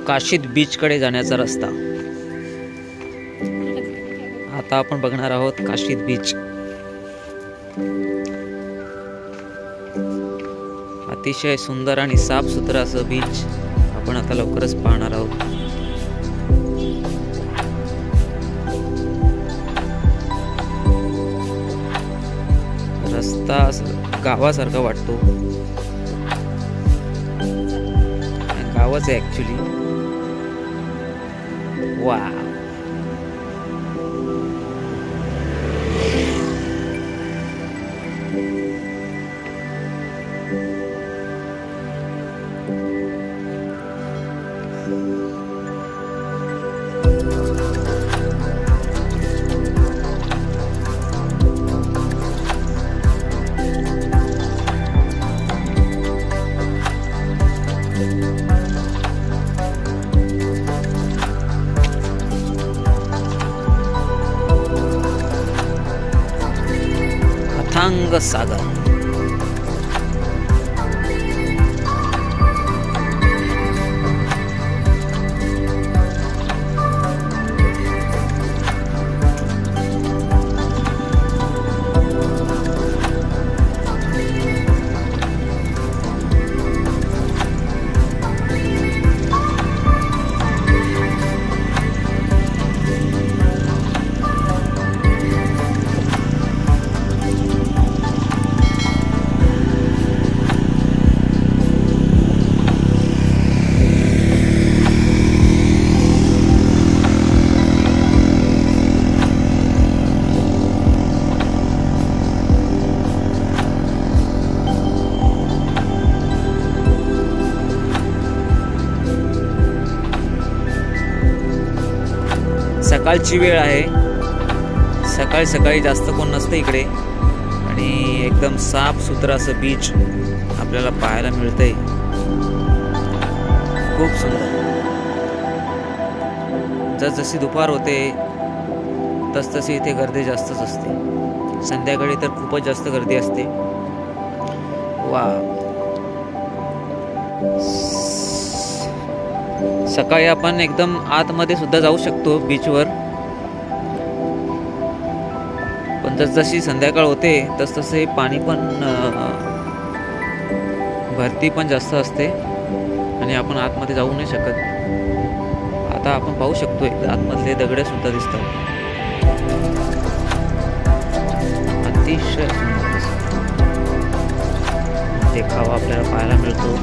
Kashid beach कडे जाण्याचा रस्ता। आता आपण बघणार आहोत काशीद बीच। अतिशय सुंदर आणि साफ सुथरा असं बीच आपण आता लवकरच पाहणार आहोत। रस्ता गावासारखा वाटतो, गावच आहे ऍक्च्युली। वा, अथांग सागर। सकाळची वेळ आहे, सकाळी सकाळी जास्त कोण नसतं इकडे आणि एकदम साफ सुथरा असं बीच आपल्याला पाहायला मिळतंय। खूप सुंदर। जसजशी दुपार होते तसतशी इथे गर्दी जास्तच असते, संध्याकाळी तर खूपच जास्त गर्दी असते। वा, सकाळी आपण एकदम आतमध्ये सुद्धा जाऊ शकतो बीचवर, पण जसजशी संध्याकाळ होते तसतसे पाणी पण भरती पण जास्त असते आणि आपण आतमध्ये जाऊ नाही शकत। आता आपण पाहू शकतो आतमधले दगडे सुद्धा दिसतात। अतिशय सुंदर देखावा आपल्याला पाहायला मिळतो।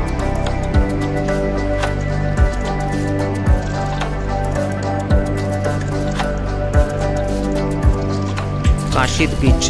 काशीद बीच।